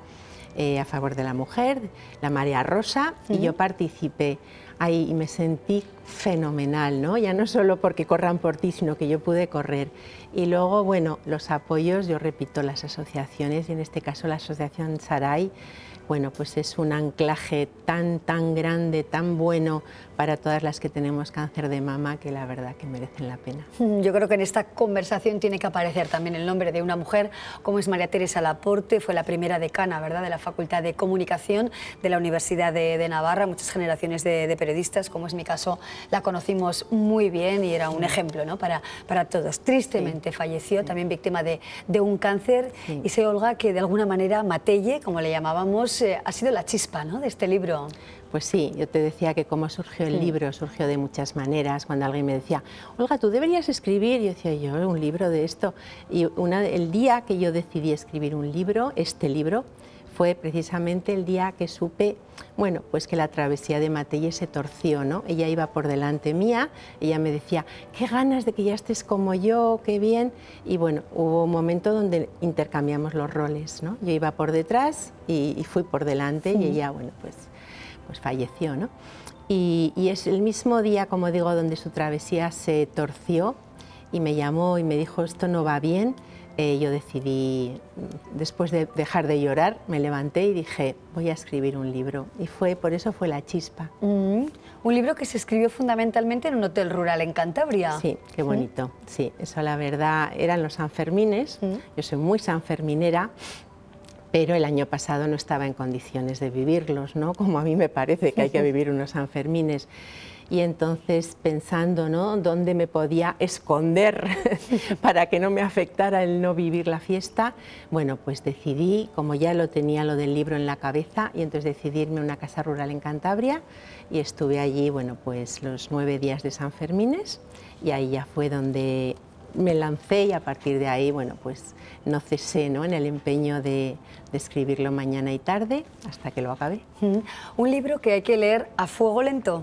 a favor de la mujer, la Marea Rosa, y yo participé ahí y me sentí fenomenal, ¿no? Ya no solo porque corran por ti, sino que yo pude correr. Y luego, bueno, los apoyos, yo repito, las asociaciones, y en este caso la Asociación Sarai, bueno, pues es un anclaje tan grande, tan bueno para todas las que tenemos cáncer de mama, que la verdad que merecen la pena. Yo creo que en esta conversación tiene que aparecer también el nombre de una mujer, como es María Teresa Laporte, fue la primera decana, ¿verdad?, de la Facultad de Comunicación de la Universidad de Navarra. Muchas generaciones de periodistas, como es mi caso, la conocimos muy bien y era un ejemplo, ¿no?, para todos. Tristemente falleció, también víctima de un cáncer, y sé, Olga, que de alguna manera Matelle, como le llamábamos, ha sido la chispa, ¿no?, de este libro. Pues sí, yo te decía que cómo surgió el libro, surgió de muchas maneras. Cuando alguien me decía, Olga, tú deberías escribir, yo decía, yo un libro de esto. Y el día que yo decidí escribir un libro, este libro, fue precisamente el día que supe, bueno, pues que la travesía de Matelle se torció, ¿no? Ella iba por delante mía, ella me decía, qué ganas de que ya estés como yo, qué bien. Y bueno, hubo un momento donde intercambiamos los roles, ¿no? Yo iba por detrás y fui por delante, y ella, bueno, pues falleció, ¿no? Y es el mismo día, como digo, donde su travesía se torció, y me llamó y me dijo, esto no va bien. Yo decidí, después de dejar de llorar, me levanté y dije, voy a escribir un libro. Y por eso fue la chispa. Un libro que se escribió fundamentalmente en un hotel rural en Cantabria. Sí, qué bonito. Sí, eso la verdad, eran los Sanfermines. Yo soy muy sanferminera, pero el año pasado no estaba en condiciones de vivirlos, ¿no? Como a mí me parece que hay que vivir unos Sanfermines. Y entonces, pensando, ¿no?, dónde me podía esconder para que no me afectara el no vivir la fiesta, bueno, pues decidí, como ya lo tenía lo del libro en la cabeza, y entonces decidí irme a una casa rural en Cantabria, y estuve allí, bueno, pues los 9 días de Sanfermines, y ahí ya fue donde me lancé, y a partir de ahí, bueno, pues no cesé, ¿no?, en el empeño de escribirlo mañana y tarde hasta que lo acabé. Un libro que hay que leer a fuego lento.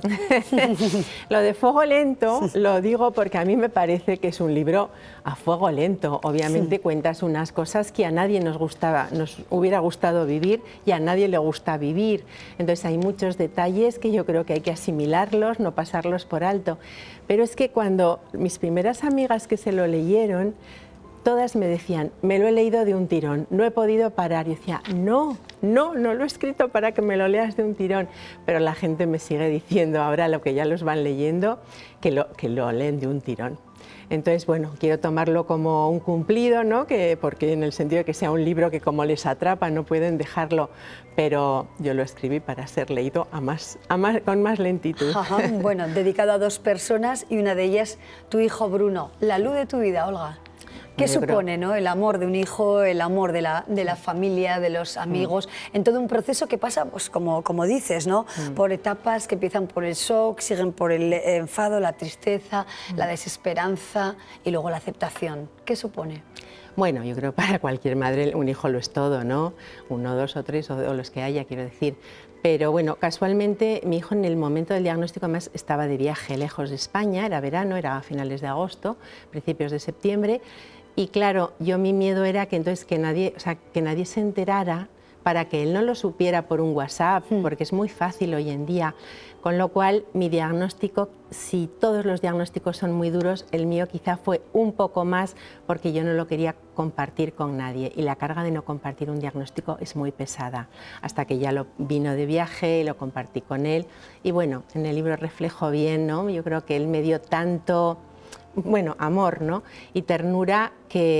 Lo de fuego lento lo digo porque a mí me parece que es un libro a fuego lento. Obviamente cuentas unas cosas que a nadie nos hubiera gustado vivir, y a nadie le gusta vivir. Entonces hay muchos detalles que yo creo que hay que asimilarlos, no pasarlos por alto. Pero es que cuando mis primeras amigas que se lo leyeron, todas me decían, me lo he leído de un tirón, no he podido parar. Y decía, no lo he escrito para que me lo leas de un tirón. Pero la gente me sigue diciendo ahora, lo que ya los van leyendo, que lo leen de un tirón. Entonces, bueno, quiero tomarlo como un cumplido, ¿no?, porque en el sentido de que sea un libro que como les atrapa no pueden dejarlo, pero yo lo escribí para ser leído con más lentitud. Bueno, dedicado a 2 personas, y una de ellas tu hijo Bruno, la luz de tu vida, Olga. ¿Qué supone, ¿no?, el amor de un hijo, el amor de la familia, de los amigos, en todo un proceso que pasa, pues como dices, ¿no?, por etapas que empiezan por el shock, siguen por el enfado, la tristeza, la desesperanza y luego la aceptación? ¿Qué supone? Bueno, yo creo que para cualquier madre un hijo lo es todo, ¿no? 1, 2 o 3 o los que haya, quiero decir. Pero bueno, casualmente mi hijo en el momento del diagnóstico además estaba de viaje lejos de España, era verano, era a finales de agosto, principios de septiembre. Y claro, mi miedo era que nadie se enterara, para que él no lo supiera por un WhatsApp, porque es muy fácil hoy en día. Con lo cual, mi diagnóstico, si todos los diagnósticos son muy duros, el mío quizá fue un poco más, porque yo no lo quería compartir con nadie. Y la carga de no compartir un diagnóstico es muy pesada. Hasta que ya vino de viaje, lo compartí con él. Y bueno, en el libro reflejo bien, ¿no? Yo creo que él me dio tanto, bueno, amor, ¿no?, y ternura, que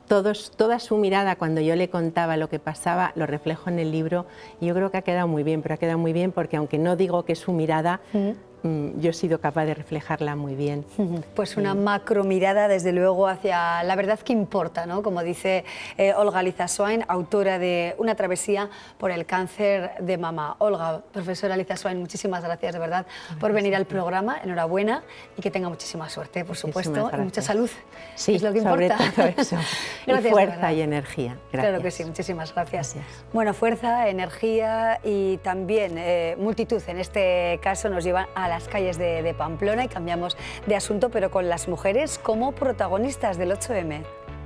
toda su mirada cuando yo le contaba lo que pasaba, lo reflejo en el libro y yo creo que ha quedado muy bien, pero ha quedado muy bien porque aunque no digo que es su mirada, yo he sido capaz de reflejarla muy bien. Pues una macro mirada, desde luego, hacia la verdad que importa, ¿no? Como dice Olga Lizasoain, autora de Una travesía por el cáncer de mama. Olga, profesora Lizasoain, muchísimas gracias de verdad por venir al programa. Enhorabuena y que tenga muchísima suerte, por supuesto, y mucha salud. Sí, es lo que importa. sobre todo eso. Gracias, y fuerza y energía. Gracias. Claro que sí, muchísimas gracias. Bueno, fuerza, energía y también multitud, en este caso, nos llevan a las calles de Pamplona y cambiamos de asunto, pero con las mujeres como protagonistas del 8M.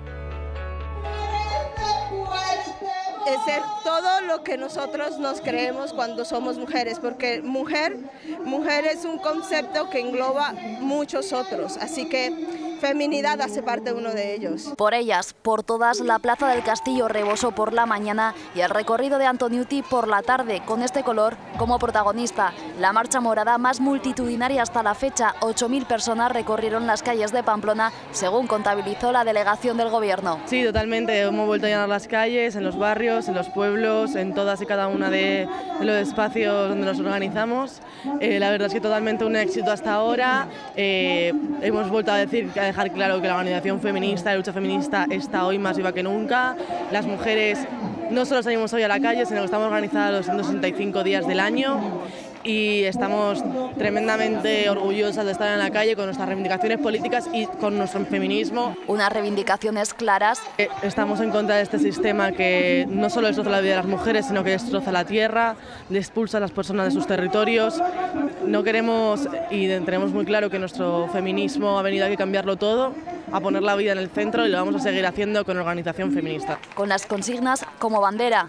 Es ser todo lo que nosotros nos creemos cuando somos mujeres, porque mujer es un concepto que engloba muchos otros, así que feminidad hace parte de uno de ellos. Por ellas, por todas, la Plaza del Castillo rebosó por la mañana y el recorrido de Antoniuti por la tarde, con este color como protagonista. La marcha morada más multitudinaria hasta la fecha, 8.000 personas recorrieron las calles de Pamplona, según contabilizó la delegación del Gobierno. Sí, totalmente, hemos vuelto a llenar las calles, en los barrios, en los pueblos, en todas y cada una de los espacios donde nos organizamos. La verdad es que totalmente un éxito hasta ahora. Hemos vuelto a dejar claro que la organización feminista, la lucha feminista está hoy más viva que nunca. Las mujeres no solo salimos hoy a la calle, sino que estamos organizadas los 165 días del año y estamos tremendamente orgullosas de estar en la calle con nuestras reivindicaciones políticas y con nuestro feminismo. Unas reivindicaciones claras. Estamos en contra de este sistema que no solo destroza la vida de las mujeres, sino que destroza la tierra, expulsa a las personas de sus territorios. No queremos, y tenemos muy claro que nuestro feminismo ha venido aquí a cambiarlo todo, a poner la vida en el centro, y lo vamos a seguir haciendo con organización feminista. Con las consignas como bandera.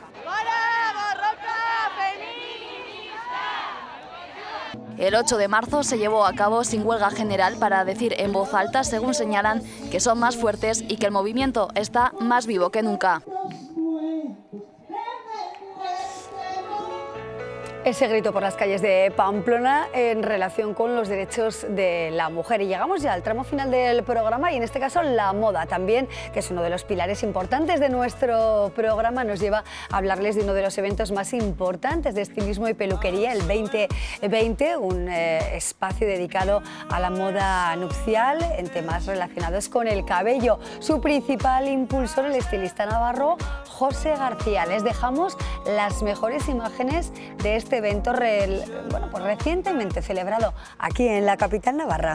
El 8 de marzo se llevó a cabo sin huelga general para decir en voz alta, según señalan, que son más fuertes y que el movimiento está más vivo que nunca. Ese grito por las calles de Pamplona en relación con los derechos de la mujer. Y llegamos ya al tramo final del programa y en este caso la moda también, que es uno de los pilares importantes de nuestro programa, nos lleva a hablarles de uno de los eventos más importantes de estilismo y peluquería, el 2020, un espacio dedicado a la moda nupcial en temas relacionados con el cabello. Su principal impulsor, el estilista navarro José García. Les dejamos las mejores imágenes de este evento pues recientemente celebrado aquí en la capital navarra.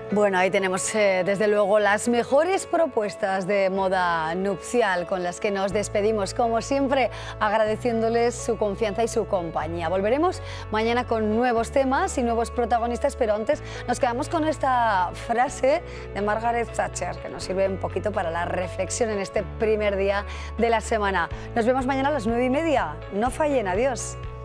Bueno, ahí tenemos desde luego las mejores propuestas de moda nupcial con las que nos despedimos, como siempre, agradeciéndoles su confianza y su compañía. Volveremos mañana con nuevos temas y nuevos protagonistas, pero antes nos quedamos con esta frase de Margaret Thatcher, que nos sirve un poquito para la reflexión en este primer día de la semana. Nos vemos mañana a las 9:30. No fallen, adiós.